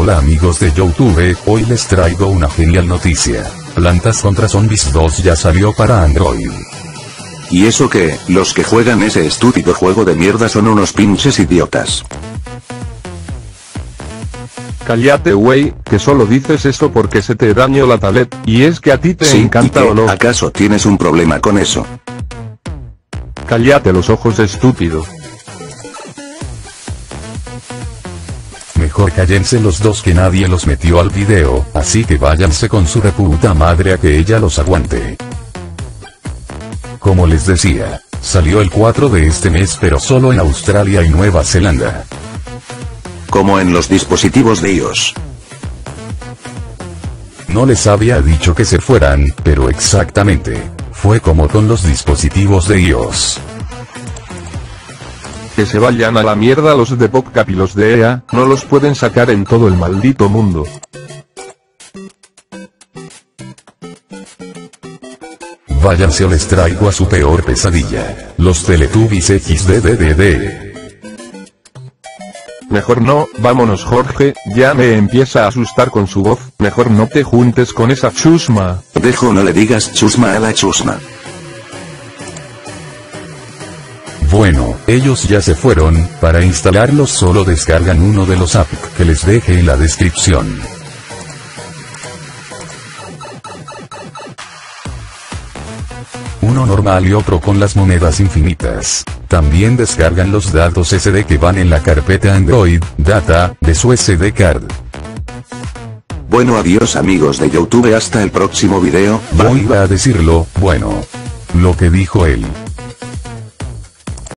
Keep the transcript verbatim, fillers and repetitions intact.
Hola amigos de YouTube, hoy les traigo una genial noticia. Plantas contra Zombies dos ya salió para Android. ¿Y eso qué? Los que juegan ese estúpido juego de mierda son unos pinches idiotas. Cállate wey, que solo dices esto porque se te dañó la tablet, y es que a ti te Sí, encanta ¿y qué? o no. ¿Acaso tienes un problema con eso? Cállate los ojos, estúpido. Mejor cállense los dos, que nadie los metió al video, así que váyanse con su reputa madre a que ella los aguante. Como les decía, salió el cuatro de este mes, pero solo en Australia y Nueva Zelanda. Como en los dispositivos de iOS. No les había dicho que se fueran, pero exactamente, fue como con los dispositivos de iOS. Que se vayan a la mierda los de PopCap y los de E A, no los pueden sacar en todo el maldito mundo. Váyanse o les traigo a su peor pesadilla, los Teletubbies equis de de de de. Mejor no, vámonos Jorge, ya me empieza a asustar con su voz, mejor no te juntes con esa chusma. Dejo, no le digas chusma a la chusma. Bueno, ellos ya se fueron. Para instalarlos solo descargan uno de los apps que les deje en la descripción. Uno normal y otro con las monedas infinitas. También descargan los datos ese de que van en la carpeta Android, Data, de su ese de card. Bueno, adiós amigos de YouTube, hasta el próximo video. Yo iba a decirlo, bueno, lo que dijo él.